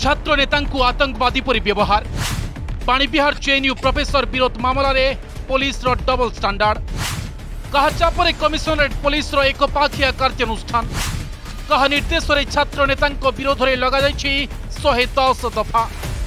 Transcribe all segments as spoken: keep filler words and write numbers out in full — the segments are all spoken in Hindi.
छात्र नेता आतंकवादी परि व्यवहार बाणीविहार जेएनयू प्रोफेसर विरोध मामला रे पुलिस रो डबल स्टैंडर्ड कहा चापर कमिशनरेट पुलिस रो एकपाखिया कार्यानुष्ठान कहा निर्देश रे छात्र नेता विरोध में लगा सौ दस दफा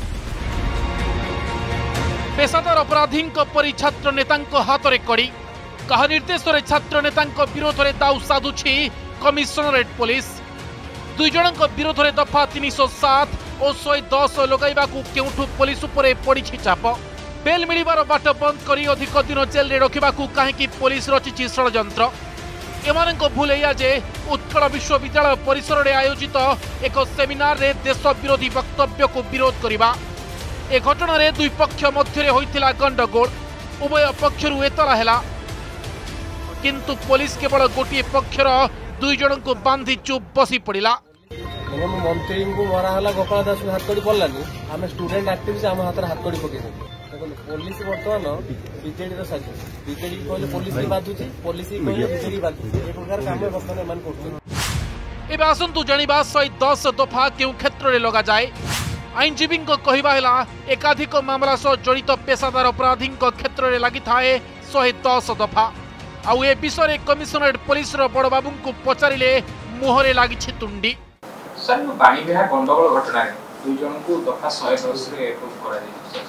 पेशादार अपराधी परि छात्र नेता हाथ में कड़ी कहा निर्देश रे छात्र नेता विरोध में दाऊ साधुछि कमिशनरेट पुलिस दुई जन विरोध में दफा तीन सौ सात और सौ दस लगाइबा केउठु पुलिस उपरे पड़ी चाप बेल मिलिबार बाट बंद करी अधिक दिन जेल रे रखिबा कहीं पुलिस रचिछि षड्यंत्र एमानक भूल या जे उत्कल विश्वविद्यालय परिसर में आयोजित एक सेमिनार रे देश विरोधी वक्तव्य को विरोध करने ए घटना रे दुई पक्ष मध्य होइतिला गंडगोल उभय पक्षरु एतला हैला किंतु पुलिस केवल गोटे पक्षर दुई जन को बांधी चुप बसी पड़ा मंत्री को मरा है गोपाल दास हाथ कड़ी पड़लानी आम स्टूडेंट एक्टिविस्ट आम हाथ हाथ कड़ी पकई पुलिस बर्तमान बीजेडी साथी बीजेडी कहले पुलिस बाधुची पुलिस कहले बीजेडी बाधुची ए प्रकार काम बर्तमान मान करते एबे आसंतु जानिबा सौ दस दफा केउ क्षेत्र रे लगा जाए आईनजीवी कहवा है एकाधिक मामला सह जड़ित पेशादार अपराधी क्षेत्र में लगी थाए सौ दस दफा आउ ए विषय कमिशनरेट पुलिस बड़ बाबू को पचारे मुहरे लगी तुंडी सर बाणीविहार गंडगोल घटना दुई जन को दफा सौ दस रे अप्रूव करा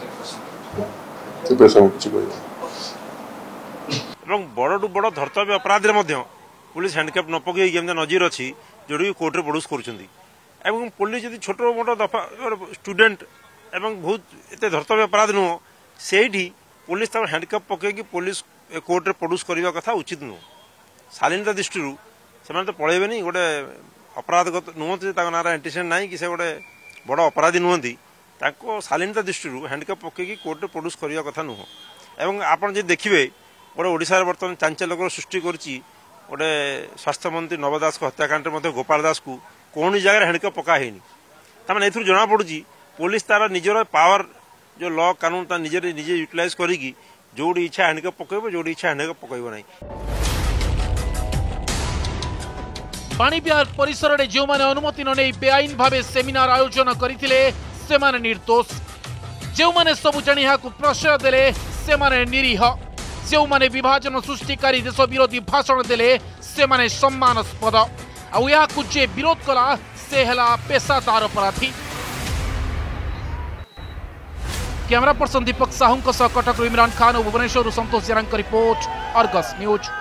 बड़ बड़ धर्तव्य अपराधी पुलिस हैंडकैप न पकई नजर अच्छी जोड़ी कोर्ट में प्रोड्यूस कर पुलिस जब छोट मोट दफा स्टूडेंट एवं बहुत एत धर्तव्य अपराध नुह से पुलिस हैंडकैप पकईकि पुलिस कोर्ट में प्रोड्यूस करने कथा उचित नुह शालीनता दृष्टि से तो पलैबे गोटे अपराधगत नुहति ना एंटीसेंट ना कि गोटे बड़ अपराधी नुहति शालीनता दृष्टि हैंडकैप पकईकि कोर्ट में प्रोड्यूस करने कथा नुह एवं आपड़ जो देखिए गोटे ओडिशा बर्तमान चांचल्यकर सृष्टि करोटे स्वास्थ्य मंत्री नव दास हत्याकांड में गोपाल दास को कौन जगह हैंडकैप पका है तमें ए जना पड़ी पुलिस तार निजर पावर जो लॉ कानून ता निजे निजे यूटिलाइज करी जो इच्छा हैंडकैप पकड़ जो इच्छा हैंडकैप पकड़ ना बाणीविहार परिसर में जो माने अनुमति न नहीं बेआईन भावे सेमिनार आयोजन करथिले से माने निर्दोष जो माने सब जानी को प्रश्रय देले से माने निरीह जो माने विभाजन सृष्टिकारी देश विरोधी भाषण देले से माने सम्मानास्पद आउ या जे विरोध कला से हला पेशादार अपराधी कैमरा पर्सन दीपक साहू कटक इमरान खान और भुवनेश्वर संतोष जरांक रिपोर्ट अर्गस न्यूज।